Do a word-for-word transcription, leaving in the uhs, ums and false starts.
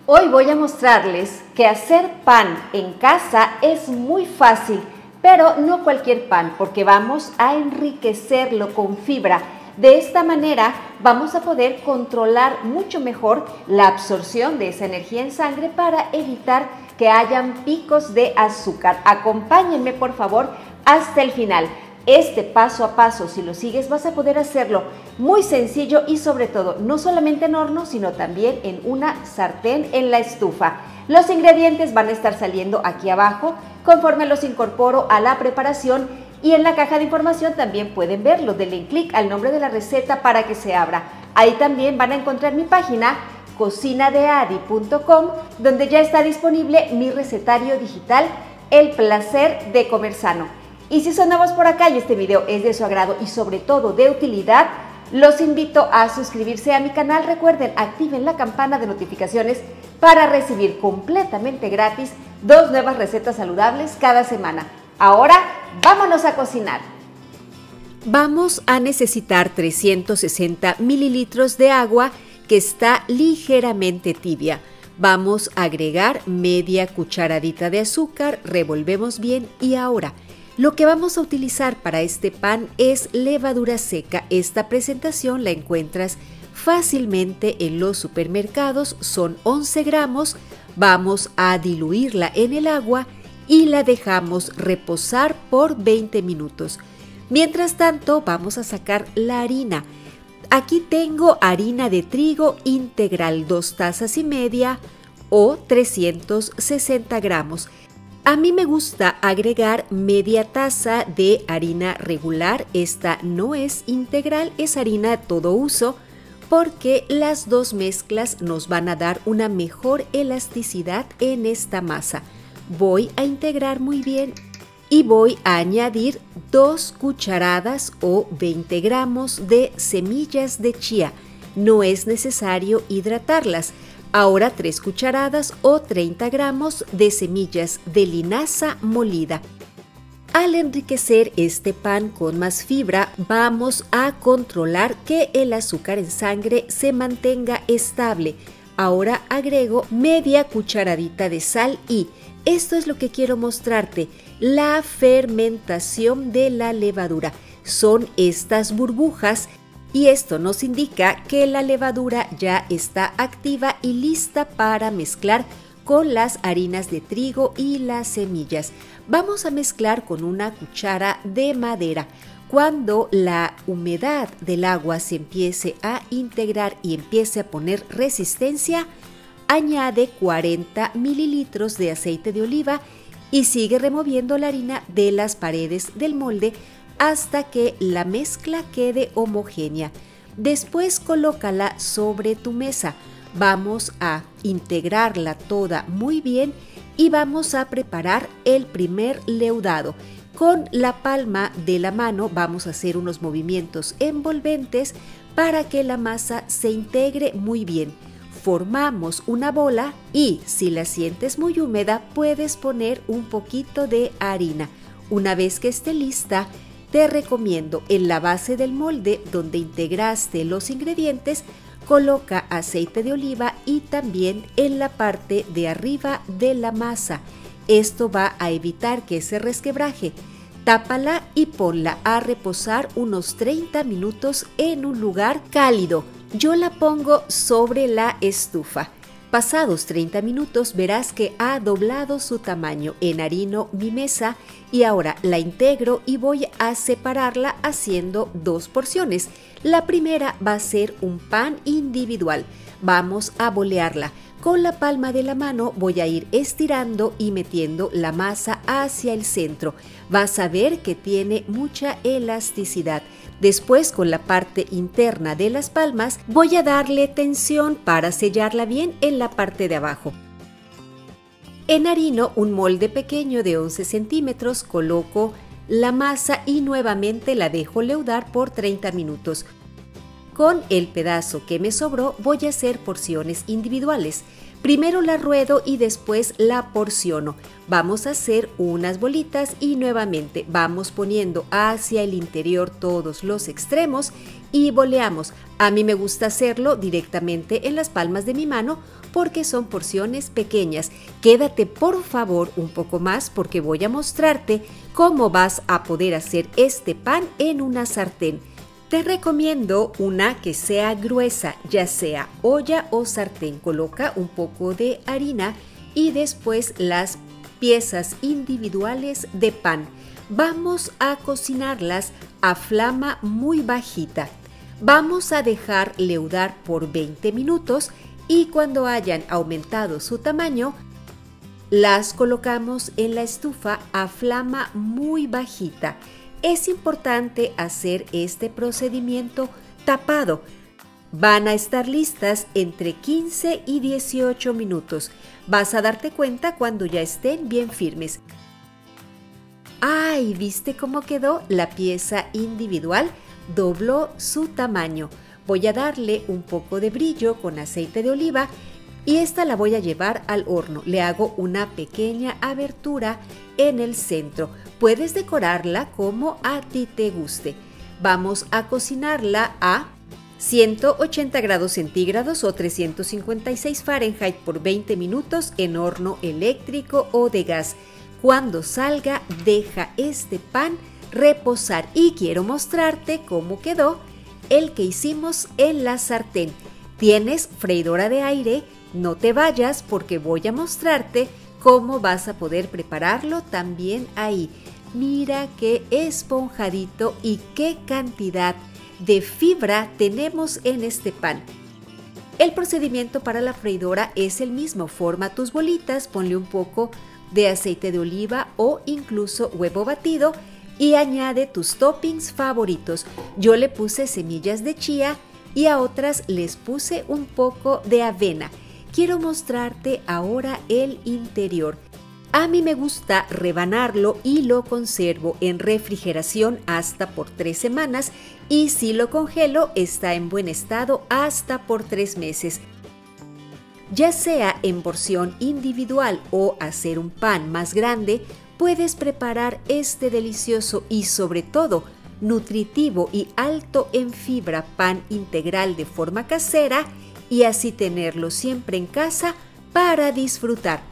Hoy voy a mostrarles que hacer pan en casa es muy fácil, pero no cualquier pan, porque vamos a enriquecerlo con fibra. De esta manera vamos a poder controlar mucho mejor la absorción de esa energía en sangre para evitar que hayan picos de azúcar. Acompáñenme por favor hasta el final. Este paso a paso, si lo sigues, vas a poder hacerlo muy sencillo y sobre todo, no solamente en horno, sino también en una sartén en la estufa. Los ingredientes van a estar saliendo aquí abajo conforme los incorporo a la preparación y en la caja de información también pueden verlo. Denle clic al nombre de la receta para que se abra. Ahí también van a encontrar mi página cocina de adi punto com, donde ya está disponible mi recetario digital El placer de comer sano. Y si son nuevos por acá y este video es de su agrado y sobre todo de utilidad, los invito a suscribirse a mi canal. Recuerden, activen la campana de notificaciones para recibir completamente gratis dos nuevas recetas saludables cada semana. Ahora, vámonos a cocinar. Vamos a necesitar trescientos sesenta mililitros de agua que está ligeramente tibia. Vamos a agregar media cucharadita de azúcar, revolvemos bien y ahora lo que vamos a utilizar para este pan es levadura seca. Esta presentación la encuentras fácilmente en los supermercados, son once gramos. Vamos a diluirla en el agua y la dejamos reposar por veinte minutos. Mientras tanto, vamos a sacar la harina. Aquí tengo harina de trigo integral, dos tazas y media o trescientos sesenta gramos. A mí me gusta agregar media taza de harina regular. Esta no es integral, es harina de todo uso, porque las dos mezclas nos van a dar una mejor elasticidad en esta masa. Voy a integrar muy bien y voy a añadir dos cucharadas o veinte gramos de semillas de chía. No es necesario hidratarlas. Ahora tres cucharadas o treinta gramos de semillas de linaza molida. Al enriquecer este pan con más fibra, vamos a controlar que el azúcar en sangre se mantenga estable. Ahora agrego media cucharadita de sal y esto es lo que quiero mostrarte, la fermentación de la levadura. Son estas burbujas y esto nos indica que la levadura ya está activa y lista para mezclar con las harinas de trigo y las semillas. Vamos a mezclar con una cuchara de madera. Cuando la humedad del agua se empiece a integrar y empiece a poner resistencia, añade cuarenta mililitros de aceite de oliva y sigue removiendo la harina de las paredes del molde hasta que la mezcla quede homogénea. Después colócala sobre tu mesa. Vamos a integrarla toda muy bien y vamos a preparar el primer leudado. Con la palma de la mano vamos a hacer unos movimientos envolventes para que la masa se integre muy bien. Formamos una bola y si la sientes muy húmeda puedes poner un poquito de harina. Una vez que esté lista, te recomiendo en la base del molde donde integraste los ingredientes, coloca aceite de oliva y también en la parte de arriba de la masa. Esto va a evitar que se resquebraje. Tápala y ponla a reposar unos treinta minutos en un lugar cálido. Yo la pongo sobre la estufa. Pasados treinta minutos verás que ha doblado su tamaño. Enharino mi mesa y ahora la integro y voy a separarla haciendo dos porciones. La primera va a ser un pan individual. Vamos a bolearla. Con la palma de la mano voy a ir estirando y metiendo la masa hacia el centro. Vas a ver que tiene mucha elasticidad. Después, con la parte interna de las palmas, voy a darle tensión para sellarla bien en la parte de abajo. Enharino un molde pequeño de once centímetros, coloco la masa y nuevamente la dejo leudar por treinta minutos. Con el pedazo que me sobró voy a hacer porciones individuales. Primero la ruedo y después la porciono. Vamos a hacer unas bolitas y nuevamente vamos poniendo hacia el interior todos los extremos y boleamos. A mí me gusta hacerlo directamente en las palmas de mi mano porque son porciones pequeñas. Quédate por favor un poco más porque voy a mostrarte cómo vas a poder hacer este pan en una sartén. Te recomiendo una que sea gruesa, ya sea olla o sartén. Coloca un poco de harina y después las piezas individuales de pan. Vamos a cocinarlas a flama muy bajita. Vamos a dejar leudar por veinte minutos y cuando hayan aumentado su tamaño, las colocamos en la estufa a flama muy bajita. Es importante hacer este procedimiento tapado. Van a estar listas entre quince y dieciocho minutos. Vas a darte cuenta cuando ya estén bien firmes. ¡Ay! ¿Viste cómo quedó la pieza individual? Dobló su tamaño. Voy a darle un poco de brillo con aceite de oliva y esta la voy a llevar al horno. Le hago una pequeña abertura en el centro. Puedes decorarla como a ti te guste. Vamos a cocinarla a ciento ochenta grados centígrados o trescientos cincuenta y seis Fahrenheit por veinte minutos en horno eléctrico o de gas. Cuando salga, deja este pan reposar y quiero mostrarte cómo quedó el que hicimos en la sartén. ¿Tienes freidora de aire? No te vayas porque voy a mostrarte cómo vas a poder prepararlo también ahí. Mira qué esponjadito y qué cantidad de fibra tenemos en este pan. El procedimiento para la freidora es el mismo. Forma tus bolitas, ponle un poco de aceite de oliva o incluso huevo batido y añade tus toppings favoritos. Yo le puse semillas de chía y a otras les puse un poco de avena. Quiero mostrarte ahora el interior. A mí me gusta rebanarlo y lo conservo en refrigeración hasta por tres semanas y si lo congelo está en buen estado hasta por tres meses. Ya sea en porción individual o hacer un pan más grande, puedes preparar este delicioso y sobre todo nutritivo y alto en fibra pan integral de forma casera y así tenerlo siempre en casa para disfrutar.